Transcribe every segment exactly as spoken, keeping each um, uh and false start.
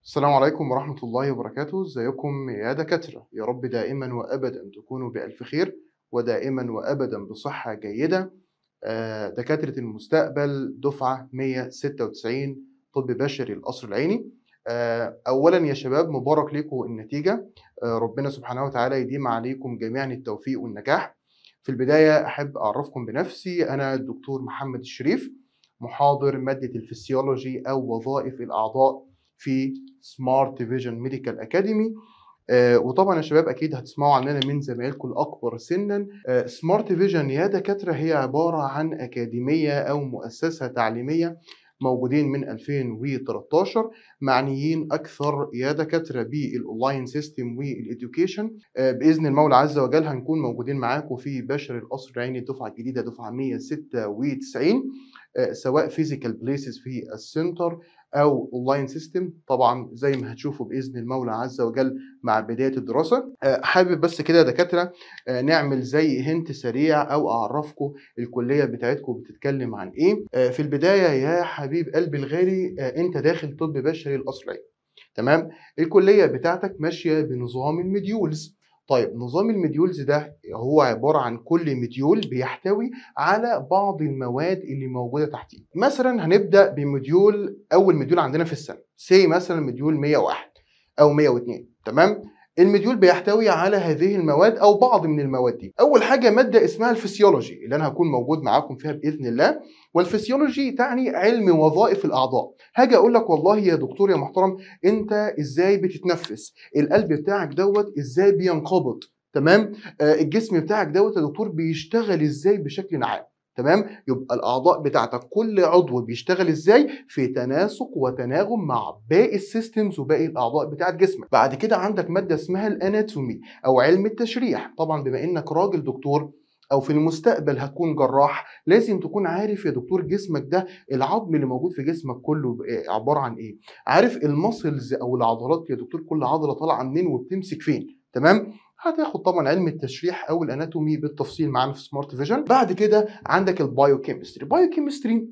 السلام عليكم ورحمة الله وبركاته، ازيكم يا دكاترة؟ يا رب دائما وأبدا تكونوا بألف خير ودائما وأبدا بصحة جيدة. آه، دكاترة المستقبل دفعة مية وستة وتسعين طب بشري القصر العيني. آه، أولا يا شباب مبارك لكم النتيجة. آه، ربنا سبحانه وتعالى يديم عليكم جميعا التوفيق والنجاح. في البداية أحب أعرفكم بنفسي، أنا الدكتور محمد الشريف، محاضر مادة الفسيولوجي أو وظائف الأعضاء في سمارت فيجن ميديكال أكاديمي. آه، وطبعا يا شباب اكيد هتسمعوا عننا من زمايلكم الاكبر سنا. آه، سمارت فيجن يا دكاتره هي عباره عن اكاديميه او مؤسسه تعليميه موجودين من ألفين وتلتاشر، معنيين اكثر يا دكاتره بالاونلاين سيستم والاديوكيشن. آه، باذن المولى عز وجل هنكون موجودين معاكم في بشر القصر العيني الدفعه الجديده دفعه مية وستة وتسعين، آه، سواء فيزيكال بليسز في السنتر او اونلاين سيستم، طبعا زي ما هتشوفوا باذن المولى عز وجل مع بدايه الدراسه. حابب بس كده يا دكاتره نعمل زي هنت سريع او اعرفكم الكليه بتاعتكم بتتكلم عن ايه. في البدايه يا حبيب قلبي الغالي، انت داخل طب بشري القصر العيني، تمام؟ الكليه بتاعتك ماشيه بنظام المديولز. طيب نظام المديولز ده هو عباره عن كل مديول بيحتوي على بعض المواد اللي موجوده تحتيه. مثلا هنبدا بمديول، اول مديول عندنا في السنه سي مثلا مديول مية وواحد او مية واتنين، تمام؟ المديول بيحتوي على هذه المواد او بعض من المواد دي. اول حاجه ماده اسمها الفسيولوجي اللي انا هكون موجود معاكم فيها باذن الله، والفسيولوجي تعني علم وظائف الاعضاء. هاجي اقول لك والله يا دكتور يا محترم، انت ازاي بتتنفس؟ القلب بتاعك دوت ازاي بينقبض؟ تمام؟ آه الجسم بتاعك دوت يا دكتور بيشتغل ازاي بشكل عام؟ تمام؟ يبقى الاعضاء بتاعتك كل عضو بيشتغل ازاي في تناسق وتناغم مع باقي السيستمز وباقي الاعضاء بتاعت جسمك. بعد كده عندك ماده اسمها الاناتومي او علم التشريح. طبعا بما انك راجل دكتور او في المستقبل هتكون جراح، لازم تكون عارف يا دكتور جسمك ده العظم اللي موجود في جسمك كله عباره عن ايه. عارف المسلز او العضلات يا دكتور كل عضله طالعه منين وبتمسك فين، تمام؟ هتاخد طبعا علم التشريح او الاناتومي بالتفصيل معانا في سمارت فيجن. بعد كده عندك البايوكيمستري. بايوكيمستري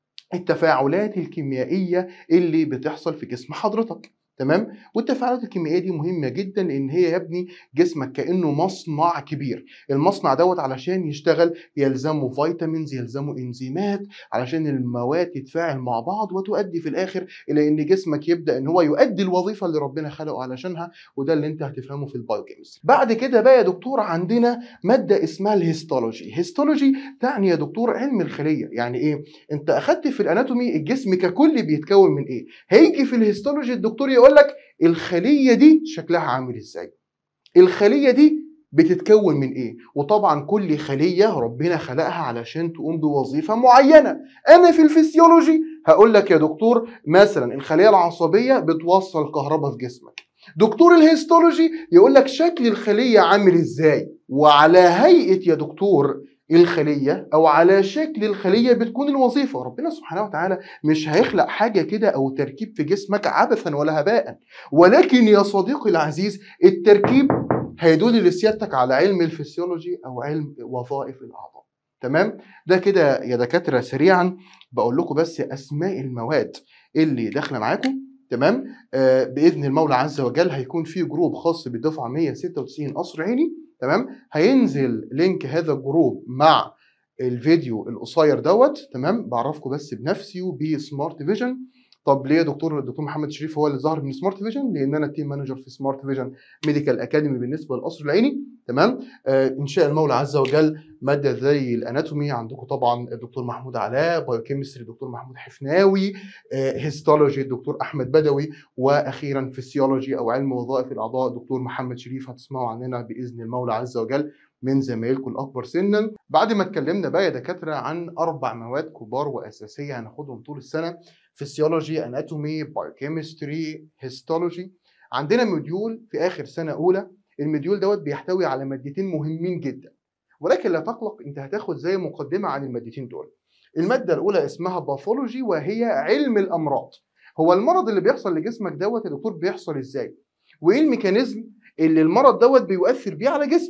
التفاعلات الكيميائيه اللي بتحصل في جسم حضرتك، تمام؟ والتفاعلات الكيميائيه دي مهمه جدا لان هي يا ابني جسمك كانه مصنع كبير. المصنع دوت علشان يشتغل يلزمه فيتامينز، يلزمه انزيمات علشان المواد تتفاعل مع بعض وتؤدي في الاخر الى ان جسمك يبدا ان هو يؤدي الوظيفه اللي ربنا خلقه علشانها، وده اللي انت هتفهمه في البايوكيمستري. بعد كده بقى يا دكتور عندنا ماده اسمها الهيستولوجي. هيستولوجي تعني يا دكتور علم الخليه. يعني ايه؟ انت اخدت في الاناتومي الجسم ككل بيتكون من ايه، هيجي في الهيستولوجي الدكتور يقول لك الخليه دي شكلها عامل ازاي، الخليه دي بتتكون من ايه. وطبعا كل خليه ربنا خلقها علشان تقوم بوظيفه معينه. انا في الفسيولوجي هقول لك يا دكتور مثلا الخليه العصبيه بتوصل كهرباء في جسمك. دكتور الهيستولوجي يقول لك شكل الخليه عامل ازاي، وعلى هيئه يا دكتور الخليه او على شكل الخليه بتكون الوظيفه. ربنا سبحانه وتعالى مش هيخلق حاجه كده او تركيب في جسمك عبثا ولا هباء، ولكن يا صديقي العزيز التركيب هيدل لسيادتك على علم الفسيولوجي او علم وظائف الاعضاء، تمام؟ ده كده يا دكاتره سريعا بقول لكم بس اسماء المواد اللي داخله معاكم، تمام؟ آه باذن المولى عز وجل هيكون في جروب خاص بالدفعه مية وستة وتسعين قصر عيني، تمام؟ هينزل لينك هذا الجروب مع الفيديو القصير دوت، تمام؟ بعرفكم بس بنفسي وبسمارت فيجن. طب ليه يا دكتور؟ الدكتور محمد شريف هو اللي ظهر من سمارت فيجن لان انا تيم مانجر في سمارت فيجن ميديكال اكاديمي بالنسبه للقصر العيني، تمام؟ آه ان شاء المولى عز وجل ماده زي الاناتومي عندكم طبعا الدكتور محمود علاء، بايوكيمستري الدكتور محمود حفناوي، آه هيستولوجي الدكتور احمد بدوي، واخيرا فيسيولوجي او علم وظائف الاعضاء الدكتور محمد شريف. هتسمعوا عننا باذن المولى عز وجل من زمايلكم الاكبر سنا. بعد ما اتكلمنا بقى يا دكاتره عن اربع مواد كبار واساسيه هناخدهم طول السنه، فيسيولوجي، اناتومي، بايوكيمستري، هيستولوجي، عندنا موديول في اخر سنه اولى. الموديول دوت بيحتوي على مادتين مهمين جدا، ولكن لا تقلق انت هتاخد زي مقدمه عن المادتين دول. الماده الاولى اسمها باثولوجي وهي علم الامراض. هو المرض اللي بيحصل لجسمك دوت يا دكتور بيحصل ازاي، وايه الميكانيزم اللي المرض دوت بيؤثر بيه على جسمك،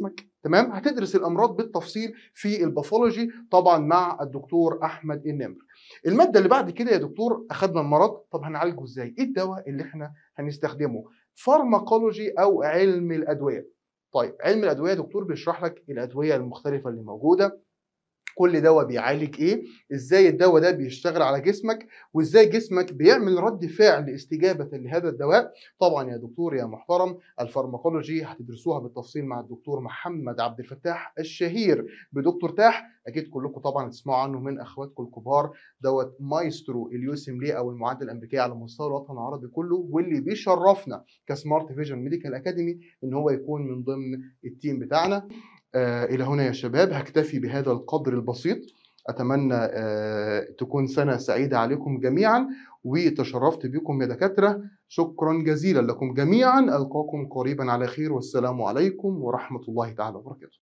تمام؟ هتدرس الامراض بالتفصيل في الباثولوجي طبعا مع الدكتور احمد النمر. الماده اللي بعد كده يا دكتور، اخذنا المرض، طب هنعالجه ازاي؟ ايه الدواء اللي احنا هنستخدمه؟ فارماكولوجي او علم الادويه. طيب علم الادويه يا دكتور بيشرح لك الادويه المختلفه اللي موجوده، كل دواء بيعالج ايه، ازاي الدواء ده بيشتغل على جسمك، وازاي جسمك بيعمل رد فعل استجابه لهذا الدواء. طبعا يا دكتور يا محترم، الفارماكولوجي هتدرسوها بالتفصيل مع الدكتور محمد عبد الفتاح الشهير بدكتور تاح، اكيد كلكم طبعا تسمعوا عنه من اخواتكم الكبار، دوت مايسترو اليوسم لي او المعادله الامريكيه على مستوى الوطن العربي كله، واللي بيشرفنا كسمارت فيجن ميديكال اكاديمي ان هو يكون من ضمن التيم بتاعنا. آه إلى هنا يا شباب هكتفي بهذا القدر البسيط. أتمنى آه تكون سنة سعيدة عليكم جميعا، وتشرفت بكم يا دكاترة. شكرا جزيلا لكم جميعا، ألقاكم قريبا على خير، والسلام عليكم ورحمة الله تعالى وبركاته.